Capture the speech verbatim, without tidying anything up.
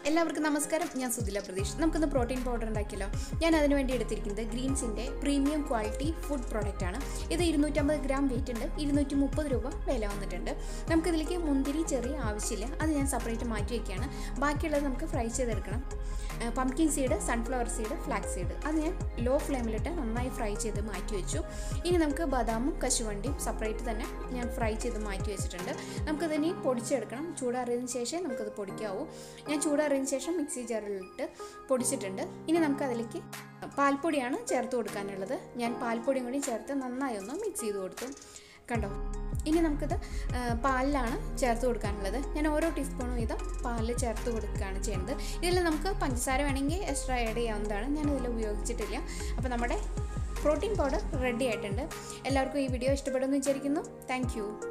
എല്ലാവർക്കും നമസ്കാരം. ഞാൻ sudhilapradeesh. നമുക്കൊന്ന് പ്രോട്ടീൻ പൗഡർ ഉണ്ടാക്കിയല്ലോ. ഞാൻ അതിനു വേണ്ടി എടുത്തിരിക്കുന്നത് ഗ്രീൻസിൻ്റെ പ്രീമിയം ക്വാളിറ്റി ഫുഡ് പ്രോഡക്റ്റ് ആണ്. ഇത് ഇരുന്നൂറ്റമ്പത് ഗ്രാം വെയിറ്റ് ഉണ്ട്, ഇരുന്നൂറ്റി മുപ്പത് രൂപ വില വന്നിട്ടുണ്ട്. നമുക്കിതിലേക്ക് മുന്തിരി ചെറിയ ആവശ്യമില്ല, അത് ഞാൻ സെപ്പറേറ്റ് മാറ്റി വയ്ക്കുകയാണ്. ബാക്കിയുള്ളത് നമുക്ക് ഫ്രൈ ചെയ്തെടുക്കണം. Pumpkin seed, sunflower seed, flax seed അത് ഞാൻ ലോ ഫ്ലെയിമിലിട്ട് നന്നായി ഫ്രൈ ചെയ്ത് മാറ്റി വെച്ചു. ഇനി നമുക്ക് ബദാമും കശുവണ്ടിയും സെപ്പറേറ്റ് തന്നെ ഞാൻ ഫ്രൈ ചെയ്ത് മാറ്റി വെച്ചിട്ടുണ്ട്. നമുക്കതിനെ പൊടിച്ചെടുക്കണം. ചൂടാറിയതിന് ശേഷം നമുക്കത് പൊടിക്കാവൂ. ഞാൻ ചൂടാറിയതിന് ശേഷം മിക്സി ജാറിലിട്ട് പൊടിച്ചിട്ടുണ്ട്. ഇനി നമുക്കതിലേക്ക് പാൽപ്പൊടിയാണ് ചേർത്ത് കൊടുക്കാനുള്ളത്. ഞാൻ പാൽപ്പൊടിയും കൂടി ചേർത്ത് നന്നായി ഒന്ന് മിക്സ് ചെയ്ത് കൊടുത്തു. കണ്ടോ? ഇനി നമുക്കിത് പാലിലാണ് ചേർത്ത് കൊടുക്കാനുള്ളത്. ഞാൻ ഓരോ ടീസ്പൂണും വീതം പാലിൽ ചേർത്ത് കൊടുക്കുകയാണ് ചെയ്യുന്നത്. ഇതിൽ നമുക്ക് പഞ്ചസാര വേണമെങ്കിൽ എക്സ്ട്രാ ആഡ് ചെയ്യാവുന്നതാണ്. ഞാനിതിൽ ഉപയോഗിച്ചിട്ടില്ല. അപ്പോൾ നമ്മുടെ പ്രോട്ടീൻ പൗഡർ റെഡി ആയിട്ടുണ്ട്. എല്ലാവർക്കും ഈ വീഡിയോ ഇഷ്ടപ്പെടുമെന്ന് വിചാരിക്കുന്നു. Thank U.